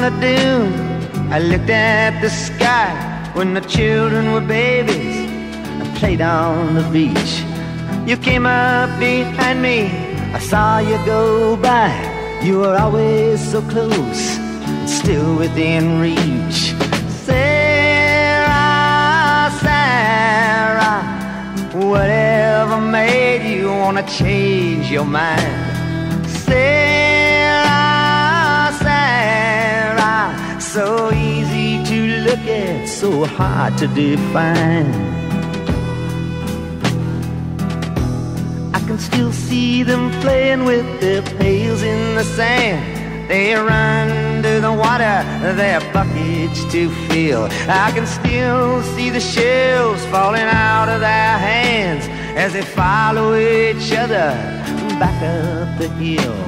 the dune, I looked at the sky when the children were babies and played on the beach. You came up behind me, I saw you go by. You were always so close, still within reach. Sarah, Sarah, whatever made you wanna change your mind? Sarah, Sarah, so easy to look at, so hard to define. I can still see them playing with their pails in the sand. They run to the water, their buckets to fill. I can still see the shells falling out of their hands as they follow each other back up the hill.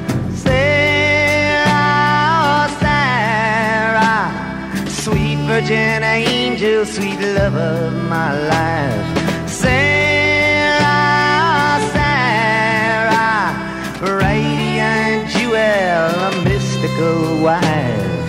Sarah, Sarah, sweet virgin angel, sweet love of my life. Sarah, Sarah, radiant jewel, a mystical wife.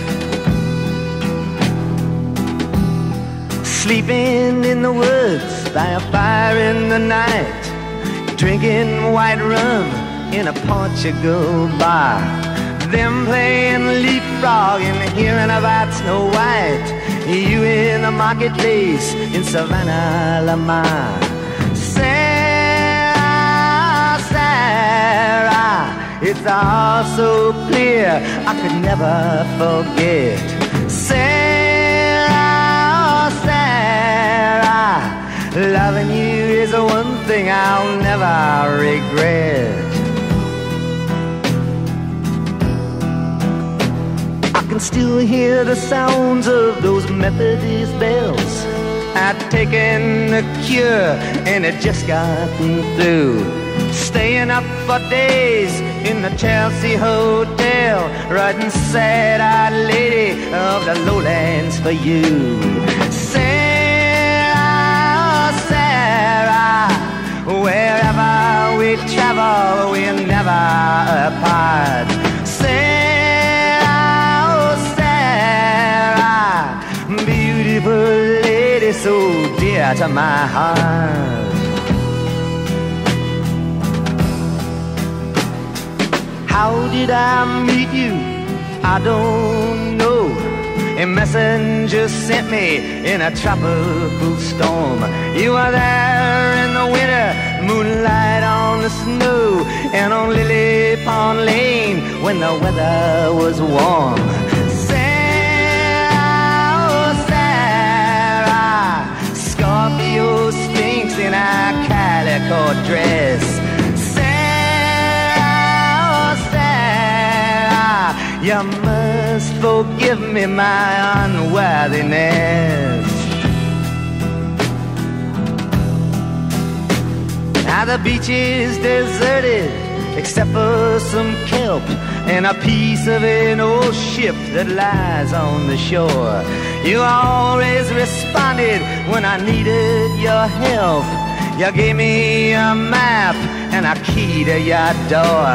Sleeping in the woods by a fire in the night, drinking white rum in a Portugal bar. Them playing leapfrog and hearing about Snow White. You in the marketplace in Savannah, Lamar. Sarah, Sarah, it's all so clear I could never forget. Sarah, Sarah, loving you is the one thing I'll never regret. I can still hear the sounds of those Methodist bells. I'd taken the cure and it just gotten through. Staying up for days in the Chelsea Hotel, writing sad-eyed lady of the lowlands for you. Sarah, Sarah, wherever we travel, we're never apart. Sarah, Sarah, beautiful lady, so dear to my heart. How did I meet you? I don't know. A messenger sent me in a tropical storm. You were there in the winter, moonlight on the snow, and on Lily Pond Lane when the weather was warm. Sarah, Sarah, Scorpio Sphinx in a calico dress. You must forgive me my unworthiness. Now the beach is deserted except for some kelp and a piece of an old ship that lies on the shore. You always responded when I needed your help. You gave me a map and a key to your door.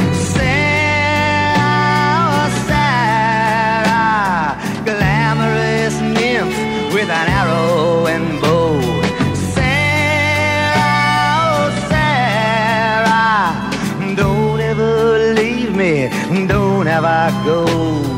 Glamorous nymph with an arrow and bow. Sarah, Sarah, don't ever leave me, don't ever go.